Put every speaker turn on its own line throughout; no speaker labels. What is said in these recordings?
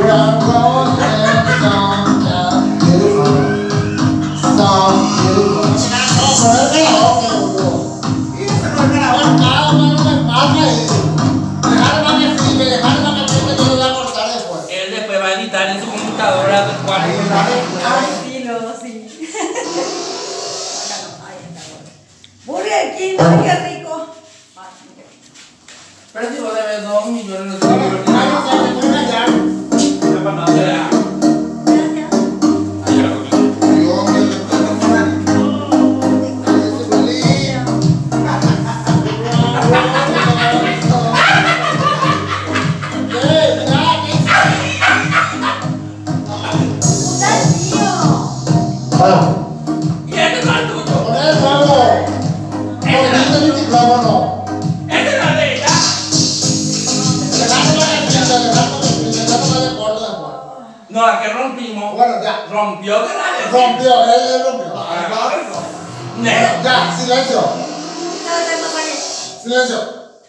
Él después va a editar en su computadora del cuarto.
Sí, luego sí. Ahí está, bueno. Burger King, ay, qué rico.
Pero si vos debes 2 millones de dólares. Y este no es tuyo.
Con el clavo. Con el clavo no.
Este es la de ella. No, la que rompimos.
Bueno, ya.
Rompió que la de.
Rompió, él rompió.
Ne.
Ya, silencio. Silencio.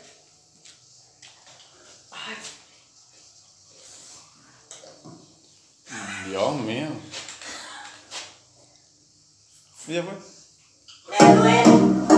Dios mío. ¿Ya fue?
Me duele.